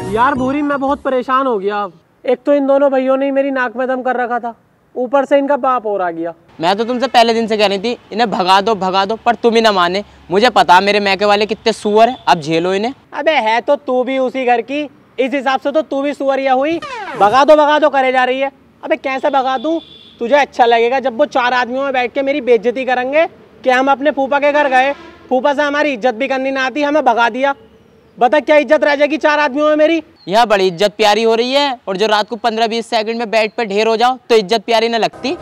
यार भूरी, मैं बहुत परेशान हो गया। एक तो इन दोनों भाइयों ने मेरी नाक में दम कर रखा था, ऊपर से इनका बाप और आ गया। मैं तो तुमसे पहले दिन से कह रही थी इन्हें भगा दो, पर तुम ही ना माने। मुझे पता मेरे मैके वाले कितने सुअर है, अब झेलो इन्हें। अबे है तो तू भी उसी घर की, इस हिसाब से तो तू भी सुअरिया हुई। भगा दो करे जा रही है। अबे कैसे भगा दूं? तुझे अच्छा लगेगा जब वो 4 आदमियों में बैठ के मेरी बेइज्जती करेंगे कि हम अपने फूफा के घर गए, फूफा से हमारी इज्जत भी करनी ना आती, हमें भगा दिया। बता क्या इज्जत रह जाएगी 4 आदमियों में मेरी? यहाँ बड़ी इज्जत प्यारी हो रही है, और जो रात को 15-20 सेकंड में बेड पे ढेर हो जाओ तो इज्जत प्यारी न लगती।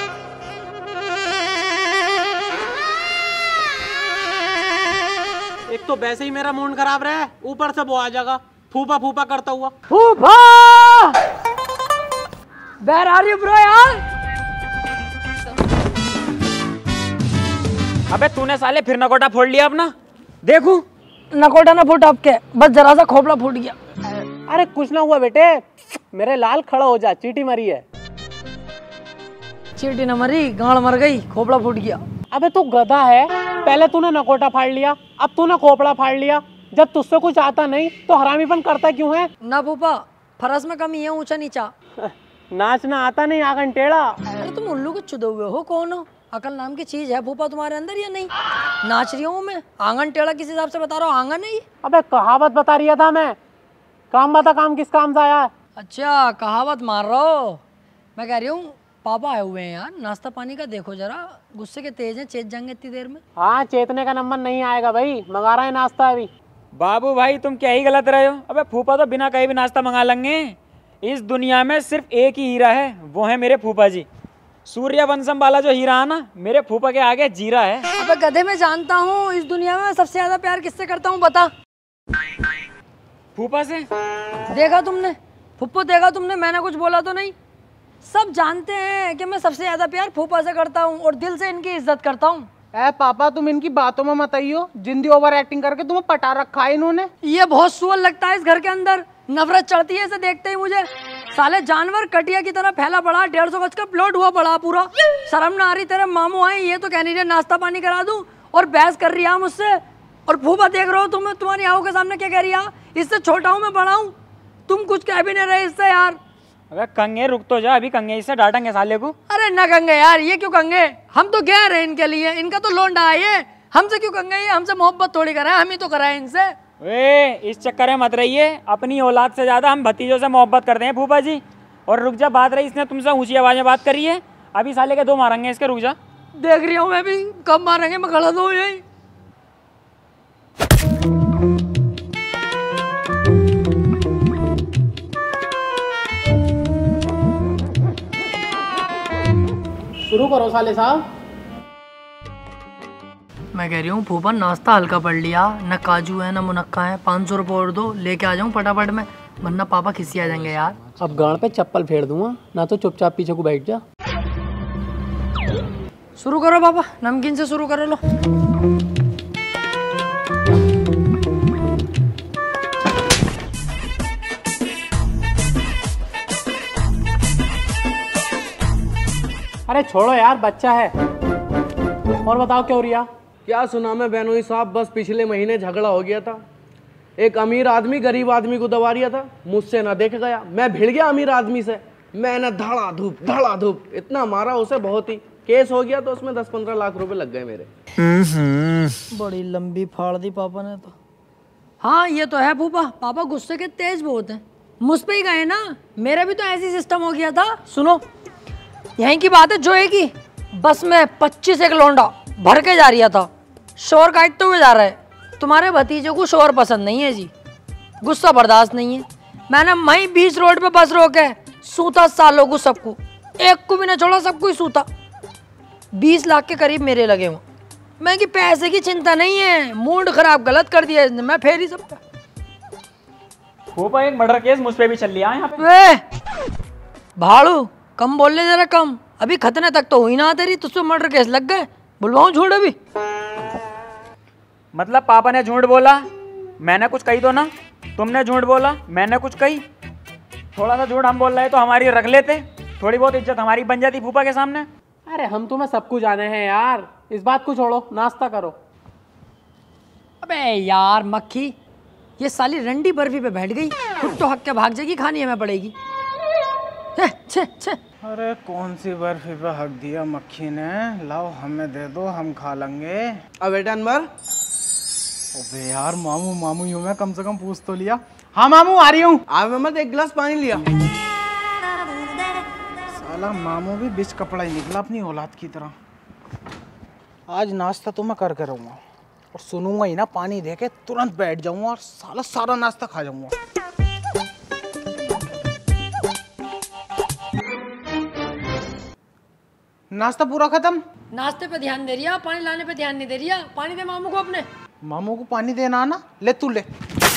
एक तो वैसे ही मेरा मूड खराब रहा, ऊपर से वो आ जाएगा फूफा फूफा करता हुआ। फूफा! Where are you bro यार? अबे तूने साले फिर नकोटा फोड़ लिया अपना। देखू नकोटा ना फूट आपके, बस जरा सा खोपड़ा फूट गया। अरे कुछ ना हुआ बेटे, मेरे लाल खड़ा हो जा, चींटी मरी है। चींटी न मरी, गांड मर गई, खोपड़ा फूट गया। अबे तू गधा है, पहले तूने नकोटा फाड़ लिया, अब तूने खोपड़ा फाड़ लिया। जब तुझसे कुछ आता नहीं तो हरामीपन करता क्यों है? ना फूफा, फरस में कमी है, ऊंचा नीचा। नाचना आता नहीं, आंगन टेढ़ा। अरे तुम उल्लू के चुदे हुए हो, कौन हो? अकल नाम की चीज है फूफा तुम्हारे अंदर या नहीं? नाच रही हूँ मैं, आंगन टेढ़ा किस हिसाब से बता रहा हूँ? आंगन नहीं। अबे कहावत बता रही था मैं। काम बता, काम किस काम से आया है? अच्छा कहावत मार रहा हो। मैं कह रही हूँ पापा आए हुए हैं यार, नाश्ता पानी का देखो जरा, गुस्से के तेज हैं, चेत जाएंगे इतनी देर में। हाँ चेतने का नंबर नहीं आएगा भाई, मंगा रहा है नाश्ता अभी। बाबू भाई तुम क्या ही गलत रहे हो। अबे फूफा तो बिना कहीं भी नाश्ता मंगा लेंगे। इस दुनिया में सिर्फ एक ही हीरा है, वो है मेरे फूफा जी। सूर्यवंशम वाला जो हीरा है ना, मेरे फूफा के आगे जीरा है। अबे गधे, मैं जानता हूँ इस दुनिया में सबसे ज्यादा प्यार किससे करता हूँ, बता। फूफा से। देखा तुमने फुप्पो, देखा तुमने, मैंने कुछ बोला तो नहीं? सब जानते हैं कि मैं सबसे ज्यादा प्यार फूफा से करता हूँ और दिल से इनकी इज्जत करता हूँ। ए पापा, तुम इनकी बातों में मत आइयो, जिंदी ओवर एक्टिंग करके तुम्हें पटा रखा है इन्होंने। ये बहुत सुअर लगता है इस घर के अंदर, नफरत चढ़ती है इसे देखते ही मुझे। साले जानवर कटिया की तरह फैला पड़ा, 150 गज का प्लॉट हुआ पड़ा पूरा। शर्म ना आ रही? तेरे मामू आए, ये तो कह नहीं रहे नाश्ता पानी करा दूं, और बहस कर रही है मुझसे। और फूफा देख रहे हो तुम, तुम्हारी आंखों के सामने क्या कह रही है? इससे छोटा हूँ मैं, बड़ा हूँ, तुम कुछ कह भी नहीं रहे इससे यार। अबे कंगे रुक तो जा, अभी कंगे इससे डांटेंगे साले को। अरे न कंगे यार, ये क्यों कंगे? हम तो गए रहे इनके लिए, इनका तो लोंडा है ये, हमसे क्यों कंगे? ये हमसे मोहब्बत थोड़ी कराए, हम ही तो कराए इनसे। इस चक्कर में मत रहिए, अपनी औलाद से ज्यादा हम भतीजों से मोहब्बत करते हैं फूफा जी। और रुक जा, बात रही इसने तुमसे ऊंची आवाज में बात करी है, अभी साले के 2 मारेंगे इसके, रुक जा। देख रही हूँ मैं भी, कब मारेंगे, मैं खड़ा दो यही। शुरू करो साले साहब। मैं कह रही हूँ फूफा, नाश्ता हल्का पड़ लिया, न काजू है न मुनक्का है, 500 रुपये और दो, लेके आ जाऊँ फटाफट में, वरना पापा खिसी आ जाएंगे यार। अब गांड पे चप्पल फेर दूंगा ना, तो चुपचाप पीछे को बैठ जा। शुरू करो पापा, नमकीन से शुरू करो लो। अरे छोड़ो यार, बच्चा है। और बताओ क्या हो रिया? क्या सुना मैं बहनोई साहब, बस पिछले महीने झगड़ा हो गया था। एक अमीर आदमी गरीब आदमी को दबा रिया था, मुझसे ना देख गया, मैं भिड़ गया अमीर आदमी से। मैंने धड़ा धूप इतना मारा उसे, बहुत ही केस हो गया, तो उसमें 10-15 लाख रुपए लग गए मेरे। बड़ी लंबी फाड़ दी पापा ने तो। हाँ ये तो है फूफा, पापा गुस्से के तेज बहुत हैं। मुझ पे ही गए ना, मेरा भी तो ऐसी सिस्टम हो गया था। सुनो, यहीं की बात है जोए की, बस में 25 एक लौंडा भर के जा रहा था, शोर काटते हुए जा रहा है। तुम्हारे भतीजे को शोर पसंद नहीं है जी, गुस्सा बर्दाश्त नहीं है। मैंने वहीं बीच रोड पे बस रोके, सूता सालों को सबको, एक को भी ना छोड़ा, सबको ही सूता। 20 लाख के करीब मेरे लगे हुए। मैं कि पैसे की चिंता नहीं है, मूड खराब गलत कर दिया इसने, मैं फेर ही सबका। फूफा एक मर्डर केस मुझ पे भी चल लिया है यहाँ पे। वे भाड़ू, कम बोल ले जरा, कम। अभी खतने तक तो हुई ना तेरी, तुझसे मर्डर केस लग गए, बुलवाऊं झूठ अभी? मतलब पापा ने झूठ बोला, मैंने कुछ कही तो ना? तुमने झूठ बोला, मैंने कुछ कही? थोड़ा सा झूठ हम बोल रहे तो हमारी रख लेते, थोड़ी बहुत इज्जत हमारी बन जाती फूफा के सामने। अरे हम तुम्हें सब कुछ जाने हैं यार, इस बात को छोड़ो, नाश्ता करो। अबे यार मक्खी, ये साली रंडी बर्फी पे बैठ गई, खुद तो हक के भाग जाएगी, खानी हमें पड़ेगी। छे छे छे। अरे कौन सी बर्फी पे हक दिया मक्खी ने, लाओ हमें दे दो, हम खा लेंगे। अब बेटा अनवर, अबे यार मामू मामू यूं मैं कम से कम पूछ तो लिया। हाँ मामू आ रही हूँ। आप मत एक गिलास पानी लिया। साला मामू भी बिच कपड़ा ही निकला अपनी औलाद की तरह। आज नाश्ता तो मैं करके रहूंगा और सुनूंगा ही ना, पानी दे के तुरंत बैठ जाऊंगा और साला सारा नाश्ता खा जाऊंगा। नाश्ता पूरा खत्म। नाश्ते पे ध्यान दे रही है, पानी लाने पे ध्यान नहीं दे रही है। पानी दे मामू को अपने। मामू को पानी देना आना, ले तू ले।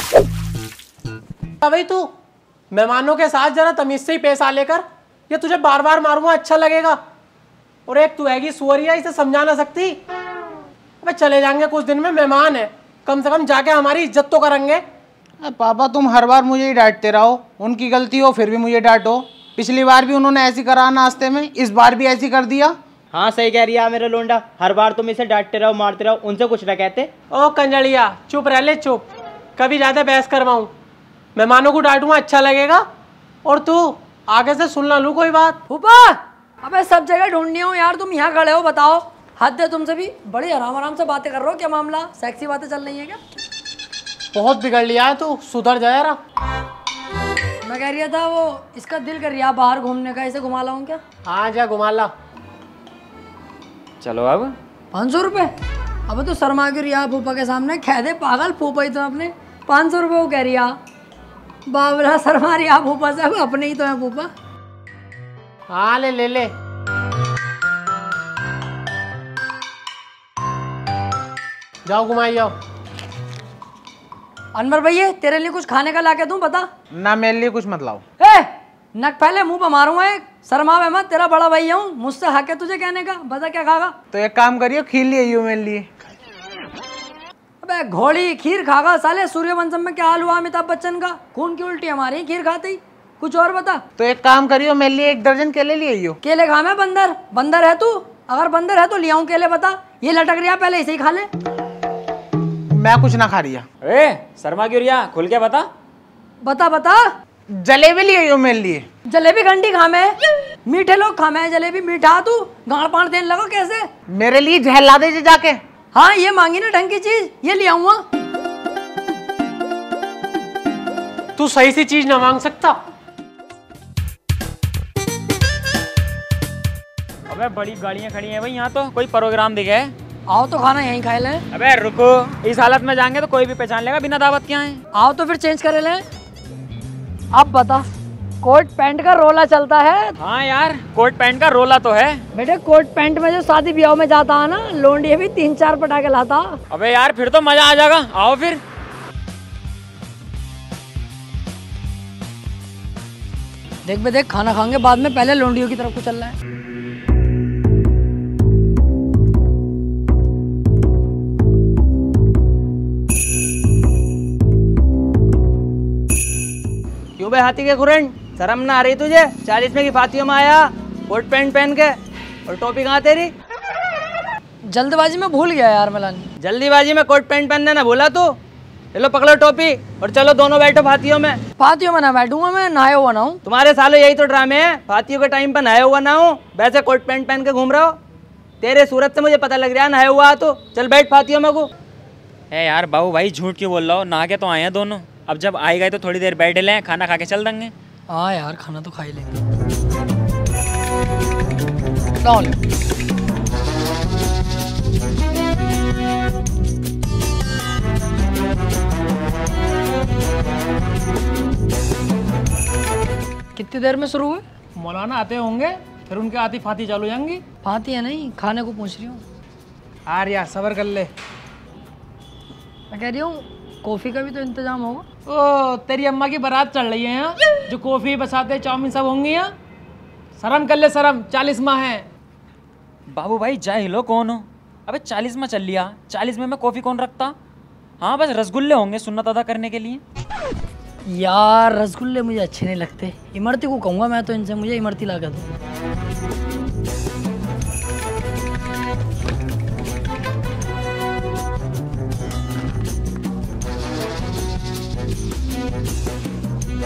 भाई तू मेहमानों के साथ जरा तमीज से ही पेश आ लेकर, ये तुझे बार बार मारूंगा अच्छा लगेगा। और एक तू हैगी सुअरिया, इसे समझा ना सकती। अबे चले जाएंगे कुछ दिन में, मेहमान है, कम से कम जाके हमारी इज्जत तो करेंगे। पापा तुम हर बार मुझे ही डांटते रहो, उनकी गलती हो फिर भी मुझे डांटो। पिछली बार भी उन्होंने ऐसी करा नाश्ते में, इस बार भी ऐसी कर दिया। हाँ सही कह रही है मेरे लोंडा, हर बार तुम इसे डांटते रहो मारते रहो, उनसे कुछ ना कहते। ओ कंजड़िया चुप रह ले चुप, कभी ज्यादा बहस करवाऊं, मेहमानों को डांटूंगा अच्छा लगेगा। और तू आगे से सुन ना लू कोई बात। फूफा अबे सब जगह ढूंढनी हो यार, तुम यहाँ खड़े हो, बताओ हद है तुमसे भी। बड़ी आराम आराम से बातें कर रहे हो, क्या मामला, सेक्सी बातें चल रही है क्या? बहुत बिगड़ लिया है तू, सुधर जा यार। मैं कह रहा था वो इसका दिल कर रहा बाहर घूमने का, इसे घुमा लाऊं क्या? हाँ जा घुमा ला। चलो अब 500 रुपये? अब तो शर्मा क्यों रिया फूफा के सामने, कह दे पागल फूफा ही तो अपने 500 रुपये वो कह रिया। बाबला शर्मा रिया फूफा से, अपने ही तो है फूफा। हाँ ले ले ले। जाओ घुमाई जाओ। अनवर भैया तेरे लिए कुछ खाने का लाके दूं, बता। ना मेरे लिए कुछ मत लाओ। ए नक पहले मुंह पे मारूंगा एक, शर्मा में मत, तेरा बड़ा भैया हूँ, मुझसे हक है तुझे कहने का, बता क्या खागा? तो एक काम करियो, खीर ले आइयो मेरे लिए। अबे घोड़ी खीर खागा साले, सूर्यवंशम में क्या हाल हुआ अमिताभ बच्चन का, खून की उल्टी हमारी खीर खाते ही। कुछ और बता। तो एक काम करियो, मेरे लिए 1 दर्जन केले ले आइयो। केले खा मैं बंदर, बंदर है तू? अगर बंदर है तो ले आऊं केले, बता। ये लटक रहा पहले इसे ही खा ले। मैं कुछ ना खा रही। ए शर्मा क्यों रिया, खुल के बता। बता बता। जलेबी ले आइयो मेरे लिए। जलेबी घंटी खा मैं, मीठे लोग खा मैं जलेबी, मीठा तू गाड़ पाड़ देने लगा कैसे? मेरे लिए झहला दे जाके। हाँ ये मांगी ना ढंग की चीज, ये ले आऊंगा। तू सही सी चीज ना मांग सकता? अबे बड़ी गाड़ियाँ खड़ी हैं भाई यहाँ, तो कोई प्रोग्राम दिखे है? आओ तो खाना यहीं खाए ले। अबे रुको, इस हालत में जाएंगे तो कोई भी पहचान लेगा बिना दावत के आए। आओ तो फिर चेंज करे ले। अब बता, कोट पैंट का रोला चलता है? हाँ यार कोट पैंट का रोला तो है। बेटे कोट पैंट में जो शादी ब्याह में जाता है ना, लोंडी भी 3-4 पटाखे लाता। अबे यार फिर तो मजा आ जाएगा, आओ फिर। देख बे देख, खाना खाएंगे बाद में, पहले लोंडियों की तरफ को चल रहा है। क्यों बे हाथी के खुरन, शर्म ना आ रही तुझे? 40 में की फातियों में आया कोट पैंट पहन के, और टोपी कहाँ तेरी? जल्दबाजी में भूल गया यार मलानी। जल्दीबाजी में कोट पैंट पहनने ना भूला तू? चलो पकड़ो टोपी और चलो दोनों बैठो फातियों में। फातियों में ना बैठूंगा मैं, नहाया हुआ ना हूँ। तुम्हारे सालों यही तो ड्रामे है, फातियों के टाइम पर नहाया हुआ ना हूँ, वैसे कोट पैंट पहन के घूम रहा हो। तेरे सूरत से मुझे पता लग रहा है नहाया हुआ तो। चल बैठ फातियों में को। है यार बाबू भाई झूठ क्यों बोल रहा हो, नहा के तो आए हैं दोनों। अब जब आए गए तो थोड़ी देर बैठ लें, खाना खा के चल देंगे। हाँ यार खाना तो खा ही लेंगे। लाओ ले। कितनी देर में शुरू हुए? मौलाना आते होंगे, फिर उनके आती फाती चालू हो जाएंगी। फाती है नहीं, खाने को पूछ रही हूँ। यार यार सबर कर ले। मैं कह रही हूँ कॉफी का भी तो इंतजाम होगा। ओ तेरी अम्मा की बारात चल रही है यहाँ, जो कॉफी बसाते चाउमीन सब होंगी यहाँ। शर्म कर ले शर्म, 40 माह है। बाबू भाई जाहिल हो कौन हो? अबे 40 में चल लिया, 40 में मैं कॉफी कौन रखता? हाँ बस रसगुल्ले होंगे सुन्नत अदा करने के लिए। यार रसगुल्ले मुझे अच्छे नहीं लगते, इमरती को कहूँगा मैं तो इनसे, मुझे इमरती ला कर दो।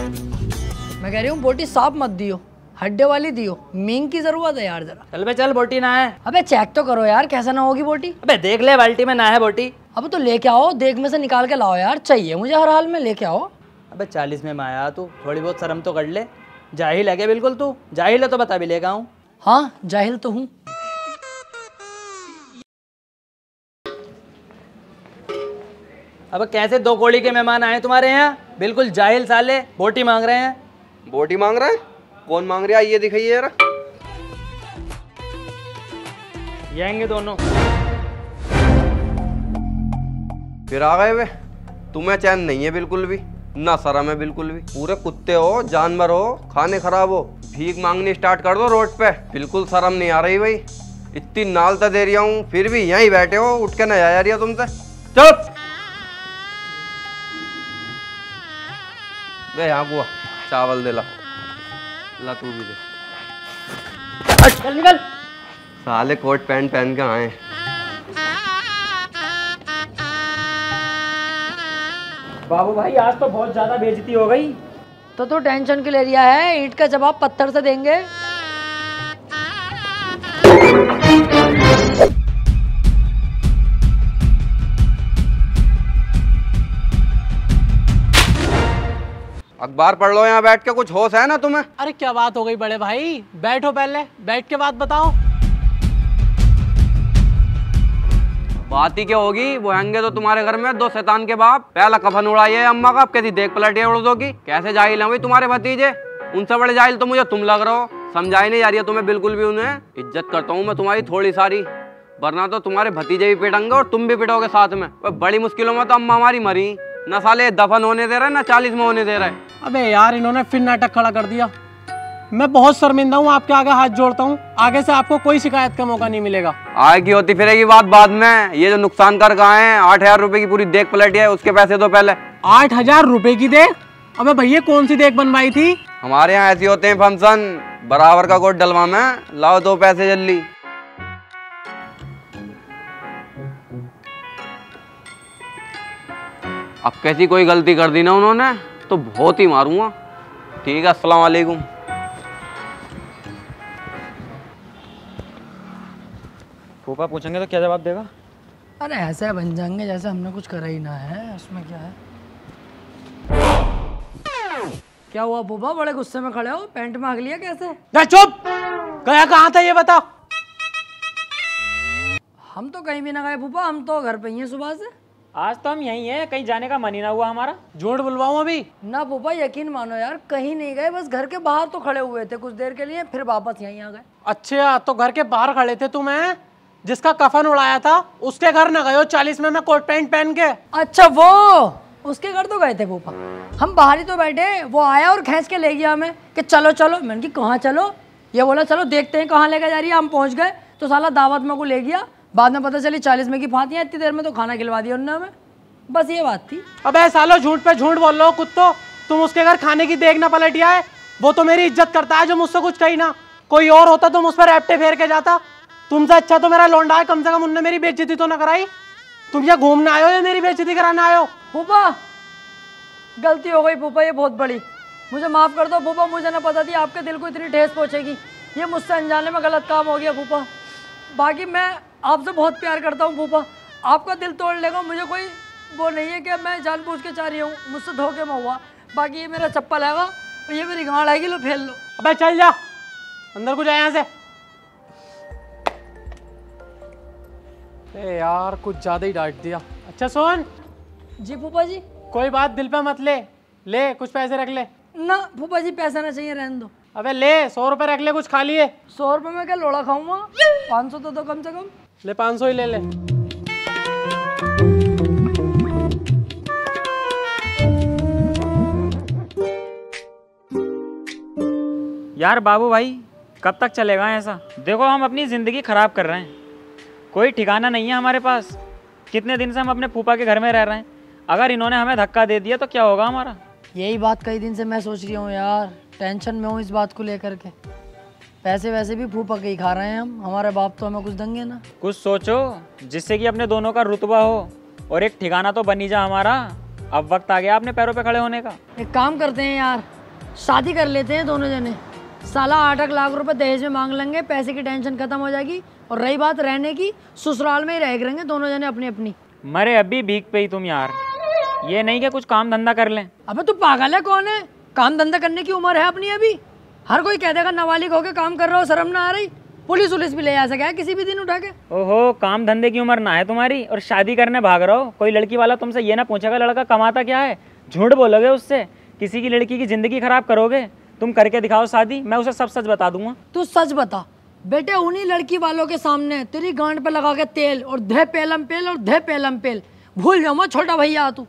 मैं कह रही हूँ बोटी साफ मत दियो, हड्डे वाली दियो, मींग की जरूरत है यार जरा। चल बे चल, बोटी ना है। अबे चेक तो करो यार, कैसा ना होगी बोटी। अबे देख ले, बाल्टी में ना है बोटी। अब तो लेके आओ, देख में से निकाल के लाओ यार, चाहिए मुझे हर हाल में, लेके आओ। अबे 40 में आया तू, थोड़ी बहुत शर्म तो कर ले। जाहिल है क्या बिल्कुल तू? जाहिल है तो बता भी लेगा हूँ। हाँ जाहिल तो हूँ। अब कैसे 2 कौड़ी के मेहमान आए तुम्हारे यहाँ? बिल्कुल जाहिल साले, बोटी मांग रहे हैं। बोटी मांग रहा है? कौन मांग रहा है ये दिखाइए जरा। ये आएंगे दोनों। फिर आ गए वे। तुम्हें चैन नहीं है बिल्कुल भी, ना शर्म है बिल्कुल भी। पूरे कुत्ते हो, जानवर हो, खाने खराब हो, भीख मांगनी स्टार्ट कर दो रोड पे। बिल्कुल शर्म नहीं आ रही भाई। इतनी नालता दे रही हूँ फिर भी यहीं बैठे हो, उठ के ना जा रही हो तुमसे। चुप। दे यहाँ कुआ चावल दे ला तू भी दे। चल निकल। साले कोट पैंट पहन के आए। बाबू भाई आज तो बहुत ज्यादा बेइज्जती हो गई। तो टेंशन क्यों ले लिया है, ईंट का जवाब पत्थर से देंगे। अखबार पढ़ लो यहाँ बैठ के, कुछ होश है ना तुम्हें? अरे क्या बात हो गई बड़े भाई, बैठो पहले, बैठ के बात बताओ। बात ही क्या होगी, वो आएंगे तो तुम्हारे घर में 2 शैतान के बाप। पहला कफन उड़ाइए अम्मा का, कैसी देख पलटिए उड़दों की। कैसे जाहिल हैं भाई तुम्हारे भतीजे, उनसे बड़े जाहिल तो मुझे तुम लग रहे हो। समझाई नहीं जा रही है तुम्हें बिल्कुल भी उन्हें। इज्जत करता हूँ मैं तुम्हारी थोड़ी सारी, वरना तो तुम्हारे भतीजे भी पिटेंगे और तुम भी पिटोगे साथ में। बड़ी मुश्किलों में तो अम्मा हमारी मरी, न साले दफन होने दे रहे ना 40 में होने दे रहे। अबे यार इन्होंने फिर नाटक खड़ा कर दिया। मैं बहुत शर्मिंदा हूँ, आपके आगे हाथ जोड़ता हूँ। आगे से आपको कोई शिकायत का मौका नहीं मिलेगा। आगे की होती फिरेगी बात बाद में। ये जो नुकसान कर गए हैं 8000 रुपए की पूरी देख पलटी है, उसके पैसे दो पहले। 8000 रुपए की देख? अबे भैया कौन सी देख बनवाई थी? हमारे यहाँ ऐसे होते हैं फंक्शन, बराबर का कोट डलवा में। लाओ 2 पैसे जल्दी। अब कैसी कोई गलती कर दी ना उन्होंने तो बहुत ही मारूंगा। ठीक है, अस्सलाम वालेकुम। फूफा पूछेंगे तो क्या जवाब देगा? अरे ऐसे बन जाएंगे जैसे हमने कुछ करा ही ना है, उसमें क्या है। क्या हुआ फूफा, बड़े गुस्से में खड़े हो, पैंट में आग लिया कैसे? ना चुप, गया कहाँ था ये बता। हम तो कहीं भी ना गए फूफा, हम तो घर पे ही हैं सुबह से। आज तो हम यहीं हैं, कहीं जाने का मन ही ना हुआ हमारा। झूठ बुलवाऊं अभी? ना फूफा यकीन मानो यार, कहीं नहीं गए, बस घर के बाहर तो खड़े हुए थे कुछ देर के लिए, फिर वापस यहीं आ गए। अच्छा तो घर के बाहर खड़े थे तुम? हैं जिसका कफन उड़ाया था उसके घर न गए हो 40 में मैं कोट पैंट पहन के? अच्छा वो उसके घर तो गए थे फूफा, हम बाहर ही तो बैठे, वो आया और खींच के ले गया हमें कि चलो चलो। मैंने कि कहाँ चलो? ये बोला चलो देखते हैं कहाँ लेकर जा रही है। हम पहुँच गए तो साला दावत में को ले गया, बाद में पता चली 40 में की फातियाँ, इतनी देर में तो खाना खिलवा दिया उन्होंने हमें। बस ये बात थी। अबे सालो झूठ पे झूठ बोल रहे हो कुत्तो। तुम उसके घर खाने की देख ना पलटिया है। वो तो मेरी इज्जत करता है जो मुझसे कुछ कही ना। कोई और होता तो मुझ पर रैप्टे फेर के जाता। तुमसे अच्छा तो मेरा लौंडा है, कम से कम उनने मेरी बेइज्जती तो ना कराई। तुम यहाँ घूमने आए हो या मेरी बेइज्जती कराने आए हो? फूफा गलती हो गई फूफा, ये बहुत बड़ी, मुझे माफ़ कर दो फूफा। मुझे ना पता थी आपके दिल को इतनी ठेस पहुँचेगी, ये मुझसे अनजाने में गलत काम हो गया फूफा। बाकी मैं आपसे बहुत प्यार करता हूँ फूफा, आपका दिल तोड़ लेगा मुझे कोई वो नहीं है कि मैं जानबूझ के चाह रही हूँ, मुझसे धोखे में हुआ। बाकी ये मेरा चप्पल है और ये मेरी गांड आएगी, लो फेल लो। अबे चल जा अंदर को, जा यहाँ से। ए यार कुछ ज्यादा ही डांट दिया। अच्छा सुन। जी फूफा जी। कोई बात दिल पे मत ले, ले कुछ पैसे रख ले। ना फूफा जी पैसा ना चाहिए, रहने दो। अबे ले 100 रुपए रख ले, कुछ खा लिए। 100 रुपये में क्या लोड़ा खाऊंगा, 500 तो दो कम से कम। ले 500 ही ले ले। यार बाबू भाई कब तक चलेगा ऐसा? देखो हम अपनी ज़िंदगी ख़राब कर रहे हैं, कोई ठिकाना नहीं है हमारे पास। कितने दिन से हम अपने फूफा के घर में रह रहे हैं, अगर इन्होंने हमें धक्का दे दिया तो क्या होगा हमारा? यही बात कई दिन से मैं सोच रही हूँ यार, टेंशन में हूँ इस बात को लेकर के। पैसे वैसे भी फूफा के ही खा रहे हैं हम, हमारे बाप तो हमें कुछ देंगे ना। कुछ सोचो जिससे कि अपने दोनों का रुतबा हो और एक ठिकाना तो बनी जा हमारा। अब वक्त आ गया अपने पैरों पे खड़े होने का। एक काम करते हैं यार, शादी कर लेते हैं दोनों जने। साला 8 लाख रुपए दहेज में मांग लेंगे, पैसे की टेंशन खत्म हो जाएगी। और रही बात रहने की, ससुराल में ही रह करेंगे दोनों जने अपनी अपनी। मरे अभी भीख पे ही तुम यार, ये नहीं कि कुछ काम धंधा कर लें। अबे तू पागल है, कौन है? काम धंधा करने की उम्र है अपनी अभी। हर कोई कह देगा नाबालिग होके काम कर रहा हो, शर्म ना आ रही? पुलिस उलिस भी ले आ सके किसी भी दिन उठा के। ओहो, काम धंधे की उम्र ना है तुम्हारी और शादी करने भाग रहे हो। कोई लड़की वाला तुमसे ये ना पूछेगा लड़का कमाता क्या है, झूठ बोलोगे उससे, किसी की लड़की की जिंदगी खराब करोगे। तुम करके दिखाओ शादी, मैं उसे सब सच बता दूंगा। तू सच बता बेटे, उन्हीं लड़की वालों के सामने तेरी गांड पे लगा के तेल और धे पेलम पेल और धे पेलम पेल। भूल जाऊँ छोटा भैया तू।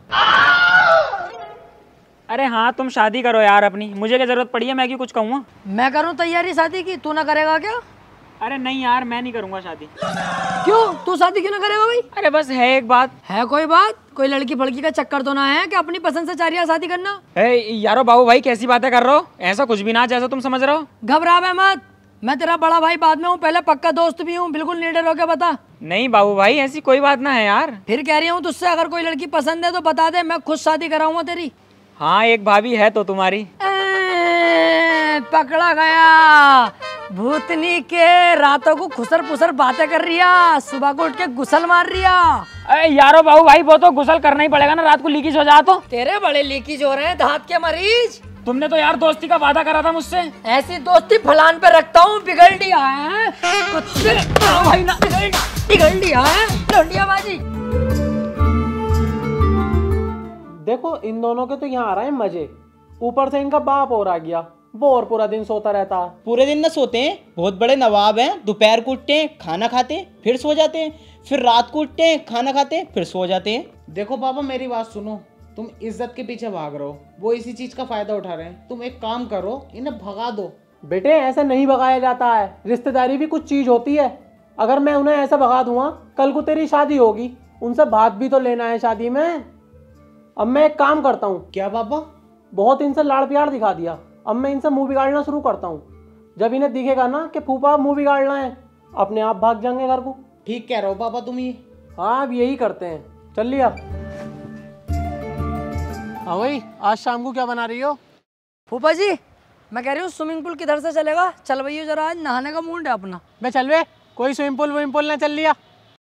अरे हाँ, तुम शादी करो यार अपनी, मुझे क्या जरूरत पड़ी है मैं क्यों कुछ कहूँगा। मैं करूँ तैयारी शादी की, तू ना करेगा क्या? अरे नहीं यार, मैं नहीं करूँगा शादी। क्यों? तू शादी क्यों ना करेगा भाई? अरे बस है एक बात। है कोई बात? कोई लड़की फड़की का चक्कर तो ना है कि अपनी पसंद से चारिया शादी करना? यारो बाबू भाई, कैसी बातें कर रहे हो? ऐसा कुछ भी ना जैसा तुम समझ रहे हो। घबरा मत, मैं तेरा बड़ा भाई बाद में हूँ, पहले पक्का दोस्त भी हूँ। बिल्कुल निडर होकर बता। नहीं बाबू भाई, ऐसी कोई बात ना है यार। फिर कह रही हूँ तुझसे, अगर कोई लड़की पसंद है तो बता दे, मैं खुद शादी कराऊंगा तेरी। हाँ, एक भाभी है तो तुम्हारी। पकड़ा गया। भूतनी के रातों को खुसर पुसर बातें कर रही है, सुबह को उठ के गुसल मार रही है। अरे यारो बाबू भाई, वो तो गुसल करना ही पड़ेगा ना, रात को लीकेज हो जाए तो। तेरे बड़े लीकेज हो रहे हैं, दांत के मरीज। तुमने तो यार दोस्ती का वादा करा था मुझसे। ऐसी दोस्ती फलान पे रखता हूँ, बिगड़ दिया है कुत्ते। भाई ना बिगड़ दिया है लौंडियाबाजी। देखो इन दोनों के तो यहाँ आ रहे हैं मजे, ऊपर से इनका बाप और आ गया, वो और पूरा दिन सोता रहता। पूरे दिन न सोते हैं, बहुत बड़े नवाब हैं। दोपहर को उठते हैं, खाना खाते हैं, फिर सो जाते हैं, फिर रात को उठते हैं, खाना खाते हैं, फिर सो जाते हैं। देखो पापा मेरी बात सुनो, तुम इज्जत के पीछे भाग रहे हो, वो इसी चीज का फायदा उठा रहे हैं। तुम एक काम करो, इन्हें भगा दो। बेटे ऐसे नहीं भगाया जाता है, रिश्तेदारी भी कुछ चीज होती है। अगर मैं उन्हें ऐसा भगा दूंगा, कल को तेरी शादी होगी, उनसे बात भी तो लेना है शादी में। अब मैं एक काम करता हूँ। क्या पापा? बहुत इनसे लाड़ प्यार दिखा दिया, अब मैं इनसे मुंह बिगाड़ना शुरू करता हूँ। जब इन्हें दिखेगा ना कि फूफा मुंह बिगाड़ना है, अपने आप भाग जाएंगे घर को। ठीक कह रहे हो पापा तुम ये। हाँ अब यही करते हैं, चल लिया। हाँ भाई, आज शाम को क्या बना रही हो? फूफा जी मैं कह रही हूँ स्विमिंग पूल किधर से चलेगा? चल भैया जरा, आज नहाने का मूड है अपना। मैं चल वे, कोई स्विमिंग पूल ना चल लिया।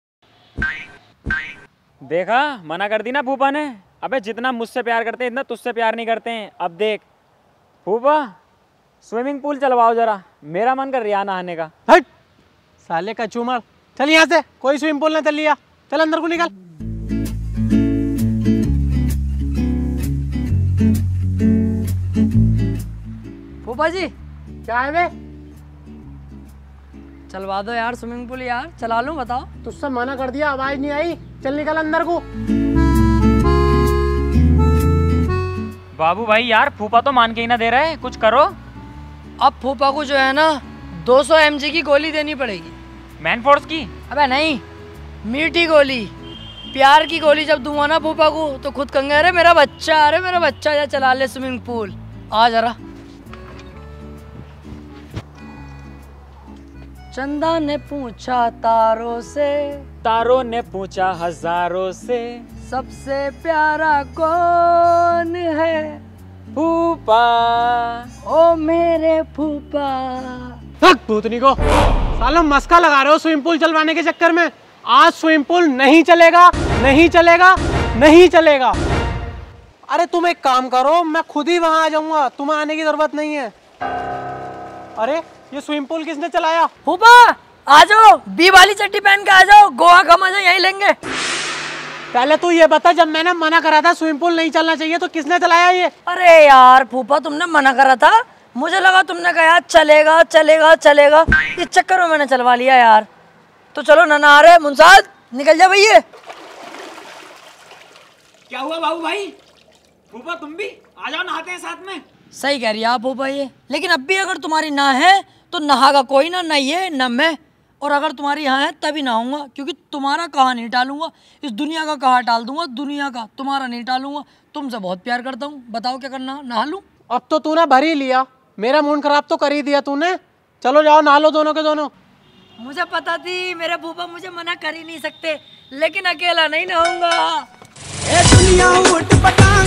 देखा, मना कर दी ना फूफा ने। अबे जितना मुझसे प्यार करते हैं इतना तुझसे प्यार नहीं करते हैं। अब देख फूफा, स्विमिंग पूल चलवाओ जरा, मेरा मन कर रहा है नहाने का। हट साले का चूमर, चल यहाँ से, कोई स्विमिंग पूल ना चल लिया, चल अंदर को निकल। फूफा जी क्या है बे? चलवा दो यार स्विमिंग पूल यार, चला लूं बताओ। तुझसे मना कर दिया, आवाज नहीं आई, चल निकल अंदर को। बाबू भाई यार, फूफा तो मान के ही ना दे रहे, कुछ करो। अब फूफा को जो है ना 200 mg की गोली देनी पड़ेगी। मैन फोर्स की? अबे नहीं, मीठी गोली, प्यार की गोली। जब दूंगा ना फूफा को तो खुद कहेंगे अरे मेरा बच्चा जा चला ले स्विमिंग पूल, आ जरा। चंदा ने पूछा तारों से, तारों ने पूछा हजारों से, सबसे प्यारा कौन है? फूफा। ओ मेरे फूफा। भूतनी को सालों मस्का लगा रहे हो स्विमिंग पूल चलवाने के चक्कर में। आज स्विमिंग पूल नहीं चलेगा, नहीं चलेगा, नहीं चलेगा। अरे तुम एक काम करो, मैं खुद ही वहां आ जाऊंगा, तुम्हें आने की जरूरत नहीं है। अरे ये स्विमिंग पूल किसने चलाया? फूफा आ जाओ, बी वाली चट्टी पहन के आ जाओ, गोवा का मजा यही लेंगे। पहले तू ये बता, जब मैंने मना करा था स्विमिंग पूल नहीं चलना चाहिए तो किसने चलाया ये? अरे यार फूफा तुमने मना करा था, मुझे लगा तुमने कहा चलेगा चलेगा चलेगा, इस चक्कर में मैंने चलवा लिया यार। तो चलो ना नहा रहे, मुंसाद निकल जा भैया। क्या हुआ बाबू भाई? फूफा तुम भी आ जाओ, नहाते हैं साथ में। सही कह रही है आप फूफा ये, लेकिन अब भी अगर तुम्हारी ना है तो नहागा कोई ना, ना ये ना मैं। और अगर तुम्हारी यहाँ है तभी नहाऊंगा, क्योंकि तुम्हारा कहा नहीं टालूंगा, इस दुनिया का कहा टाल दूंगा, दुनिया का तुम्हारा नहीं टालूंगा। तुमसे बहुत प्यार करता हूँ, बताओ क्या करना, नहा लूं? अब तो तूने भर ही लिया, मेरा मूड खराब तो कर ही दिया तूने। चलो जाओ नहा लो दोनों के दोनों। मुझे पता थी मेरे फूफा मुझे मना कर ही नहीं सकते, लेकिन अकेला नहीं नहाऊंगा। दुनिया उठ पटा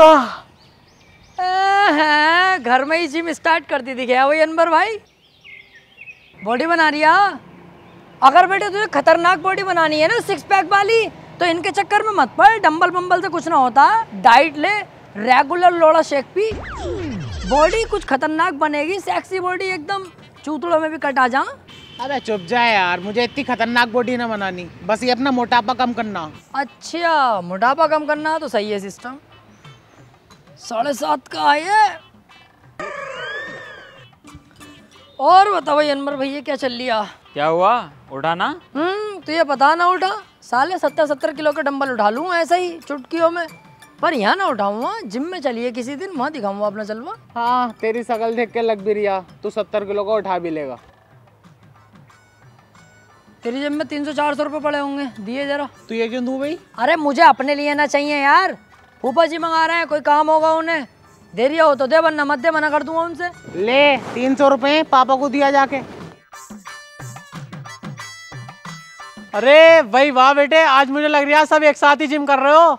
घर में ही जिम स्टार्ट कर दी दिखे वही अनवर भाई। बॉडी बना रही है। अगर बेटे तुझे खतरनाक बॉडी बनानी है ना, 6 पैक वाली, तो इनके चक्कर में मत पड़। डंबल बम्बल से कुछ ना होता। डाइट ले, रेगुलर लोड़ा शेक पी, बॉडी कुछ खतरनाक बनेगी। सेक्सी बॉडी एकदम, चूतड़ों में भी कट आ जा। अरे चुप जाए यार, मुझे इतनी खतरनाक बॉडी ना बनानी, बस ये अपना मोटापा कम करना। अच्छा, मोटापा कम करना तो सही है सिस्टम। 7.5 का है। और बताओ भाई अनवर भैया, क्या चल लिया? क्या हुआ, उठाना? तो ये पता ना उठा। साले 70 किलो के डंबल उठा लूँ ऐसे ही चुटकियों में, पर यहाँ ना उठाऊंगा। जिम में चलिए किसी दिन, वहाँ दिखाऊंगा अपना जलवा। हाँ, तेरी शकल देख के लग भी रिया तू 70 किलो का उठा भी लेगा। तेरी जेब में 300-400 रुपये पड़े होंगे, दिए जरा। तू ये क्यों दूं भाई? अरे मुझे अपने लिए ना चाहिए यार, फूफा जी मंगा रहे हैं, कोई काम होगा उन्हें। दे रही हो तो दे, वरना मत दे, मना कर दूंगा उनसे। ले 300 रुपए पापा को दिया जाके। अरे भाई वाह बेटे, आज मुझे लग रहा है सब एक साथ ही जिम कर रहे हो।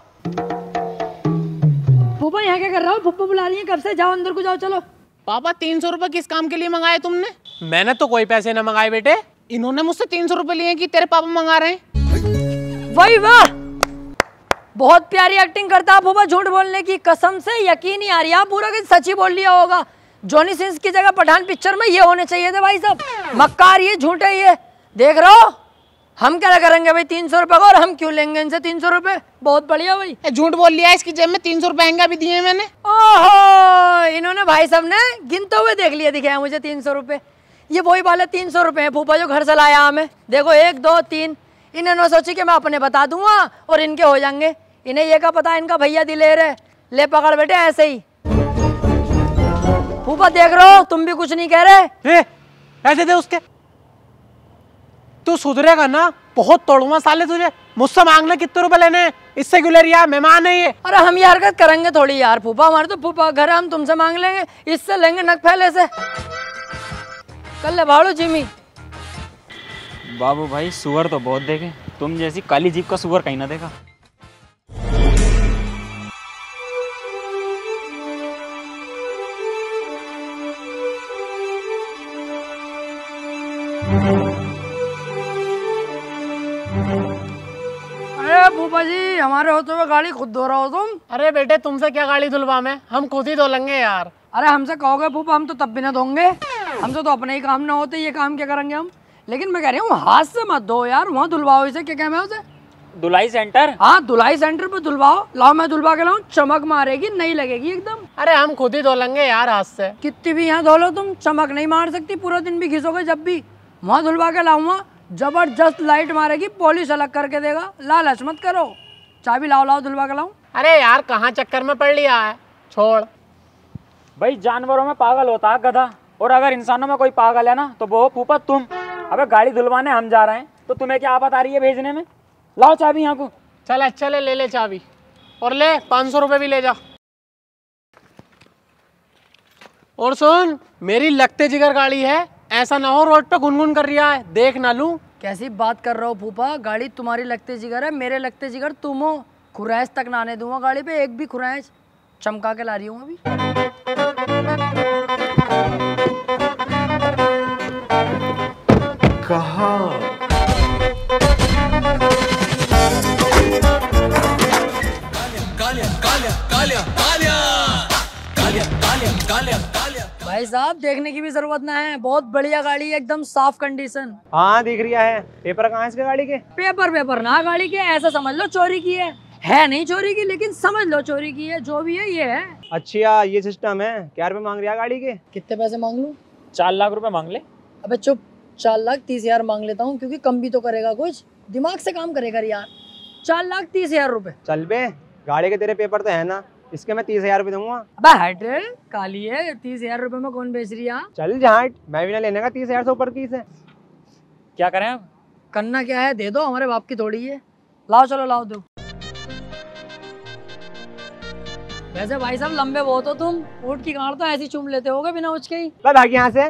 फूफा यहाँ क्या कर रहा हो? फूफा बुला रही है कब से, जाओ अंदर को जाओ। चलो। पापा 300 रुपए किस काम के लिए मंगाए तुमने? मैंने तो कोई पैसे न मंगाए बेटे। इन्होंने मुझसे 300 रुपए लिए कि तेरे पापा मंगा रहे हैं। वही वाह, बहुत प्यारी एक्टिंग करता है फूफा। झूठ बोलने की कसम से यकीन नहीं आ रही। आप पूरा सच ही बोल लिया होगा। जॉनी सिंस की जगह पठान पिक्चर में ये होने चाहिए थे भाई साहब। मक्कार ये, झूठे ये। देख रहे हो हम क्या करेंगे भाई 300 रुपए का, और हम क्यों लेंगे इनसे 300 रुपए? बहुत बढ़िया भाई। झूठ बोल लिया, इसकी जेब में 300 रुपए भी दिए मैंने। ओहो, इन्होंने भाई साहब ने गिनते हुए देख लिया, दिखाया मुझे 300 रुपए। ये वही वाले 300 रुपए हैं फूफा जो घर से लाया हमें। देखो 1 2 3, इन्होंने सोची कि मैं अपने बता दूंगा और इनके हो जाएंगे। इन्हें ये का पता इनका भैया दिलेर है। ले पकड़ बेटे ऐसे ही। फूफा देख रहे हो, तुम भी कुछ नहीं कह रहे। ऐसे दे उसके। तू सुधरेगा ना, बहुत तोड़ूंगा साले तुझे। मुझसे मांग ले कितने रुपए लेने, इससे क्यों ले रही है? मेहमान है ये। अरे हम ये हरकत करेंगे थोड़ी यार फूफा, हमारे तो फूफा घर है, हम तुमसे मांग लेंगे, इससे लेंगे नक फैले से। कर ले भाड़ो जिमी। बाबू भाई सुअर तो बहुत देखे, तुम जैसी काली जीप का सुअर कहीं ना देखा। अरे फूफा जी, हमारे होते हुए गाड़ी खुद धो रहा हो तुम। अरे बेटे तुमसे क्या गाड़ी धुलवा में, हम खुद ही धो लेंगे यार। अरे हमसे कहोगे फूफा, हम तो तब भी ना धोंगे। हमसे तो अपने ही काम ना होते, ये काम क्या करेंगे हम? लेकिन मैं कह रही हूँ हाथ से मत धो यार, वहाँ धुलवाओ इसे। क्या कहना है उसे? धुलाई सेंटर। हाँ, धुलाई सेंटर पे धुलवाओ। लाओ मैं धुलवा के लाऊं, चमक मारेगी, नहीं लगेगी एकदम। अरे हम खुद ही धो लेंगे यार हाथ से। कितनी भी यहाँ धो लो तुम, चमक नहीं मार सकती। पूरा दिन भी घिसोगे जब भी। वहाँ धुलवा के लाऊंगा, जबरदस्त लाइट मारेगी, पॉलिश अलग करके देगा। लालच मत करो। चाबी लाओ, लाओ धुलवा के लाऊं। अरे यार कहाँ चक्कर में पड़ लिया है, छोड़। भाई जानवरों में पागल होता है गधा, और अगर इंसानों में कोई पागल है ना तो वो फूफा तुम। अबे गाड़ी धुलवाने हम जा रहे हैं तो तुम्हें क्या आफत आ रही है भेजने में? लाओ चाबी यहाँ को। चल अच्छा ले चाबी, और ले 500 रुपए भी ले जा। और सुन, मेरी लगते जिगर गाड़ी है, ऐसा ना हो रोड पे गुनगुन कर रहा है, देख ना लूं। कैसी बात कर रहे हो फूफा? गाड़ी तुम्हारी लगते जिगर है, मेरे लगते जिगर तुम हो। खुरैश तक ना आने दूंगा गाड़ी पे, एक भी खुरैश। चमका के ला रही हूँ अभी। भाई साहब देखने की भी जरूरत ना है, बहुत बढ़िया गाड़ी है, एकदम साफ कंडीशन। हाँ दिख रहा है। पेपर कहाँ है इसके गाड़ी के? पेपर ना गाड़ी के, ऐसा समझ लो चोरी की है नहीं चोरी की, लेकिन समझ लो चोरी की है। जो भी है ये है। अच्छा ये सिस्टम है। क्या रुपए मांग रहा है गाड़ी के? कितने पैसे मांग लूं? 4 लाख रुपए मांग ले। अबे चुप, 4,30,000 मांग लेता हूँ, क्योंकि कम भी तो करेगा, कुछ दिमाग से काम करेगा यार। 4,30,000 रुपए। चल बे, गाड़ी के तेरे पेपर तो है ना, इसके मैं 30,000 रुपए दूंगा। अबे हट, काली है। 30,000 रुपए में कौन बेच रही है? चल झाट, मैं भी ना लेने का 30,000 से ऊपर की से। क्या करें अब? करना क्या है, दे दो, हमारे बाप की थोड़ी है। लाओ चलो लाओ दो। वैसे भाई साहब लंबे बहुत हो तुम, ऊँट की गांड तो ऐसी चूम लेते होगे बिना उचके ही। भाग यहाँ से।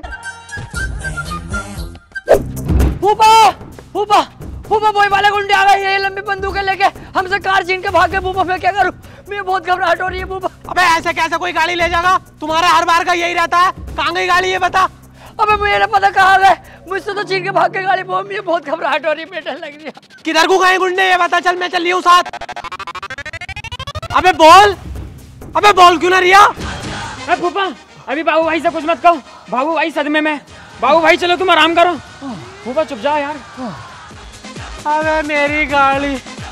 फूफा फूफा फूफा, वही वाले गुंडे आ गए, ये लंबी बंदूकें लेके हमसे कार छीन के भाग गए। फूफा मैं क्या करूं? मुझे बहुत घबराहट हो रही है फूफा। अबे ऐसे कैसे कोई गाड़ी ले जाएगा? तुम्हारा हर बार का यही रहता है। कहाँ गई गाड़ी ये बता। अबे मुझे ना पता कहाँ है, मुझसे तो छीन के भाग के गाड़ी। मुझे बहुत घबराहट हो रही है, मुझे डर लग रही है। किधर को गए गुंडे ये बता। चल मैं चल रही हूँ साथ। अबे बोल, अबे बोल क्यों ना रिया? अरे फूफा अभी बाबू भाई से कुछ मत कहो, बाबू भाई सदमे में। बाबू भाई चलो तुम आराम करो। फूफा चुप जाओ यार। अबे मेरी गाड़ी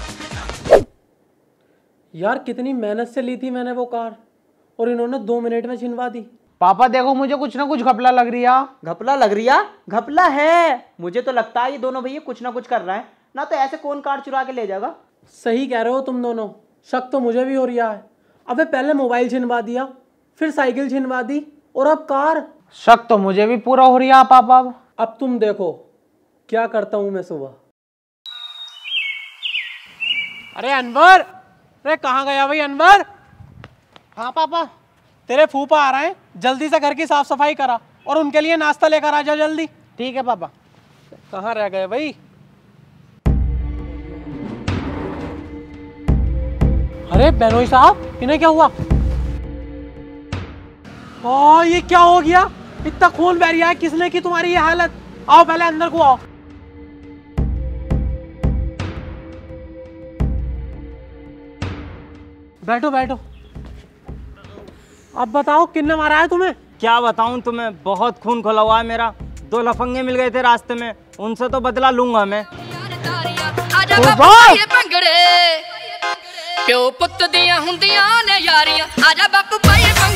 यार, कितनी मेहनत से ली थी मैंने वो कार और इन्होंने 2 मिनट में छिनवा दी। पापा देखो मुझे कुछ ना कुछ घपला लग रही है। घपला लग रही है? घपला है, मुझे तो लगता है ये दोनों भैया कुछ ना कुछ कर रहे हैं ना, तो ऐसे कौन कार चुरा के ले जाएगा। सही कह रहे हो तुम दोनों, शक तो मुझे भी हो रहा है। अबे पहले मोबाइल छिनवा दिया, फिर साइकिल छिनवा दी और अब कार। शक तो मुझे भी पूरा हो रहा है पापा। अब तुम देखो क्या करता हूं मैं सुबह। अरे अनवर, अरे कहाँ गया भाई अनवर? हाँ पापा। तेरे फूफा आ रहे हैं, जल्दी से घर की साफ सफाई करा और उनके लिए नाश्ता लेकर आ जा जल्दी। ठीक है पापा। कहाँ रह गए भाई? अरे बेनोई साहब, इन्हें क्या हुआ? ये क्या हो गया? इतना खून बह रहा है, किसने की तुम्हारी ये हालत? आओ पहले अंदर को आओ। बैठो बैठो। अब बताओ किसने मारा है तुम्हें? क्या बताऊं तुम्हें, बहुत खून खोला हुआ है मेरा। 2 लफंगे मिल गए थे रास्ते में, उनसे तो बदला लूंगा मैं। प्यो पुत दियां हुंदियां ने यारियां, आजा बापू भाई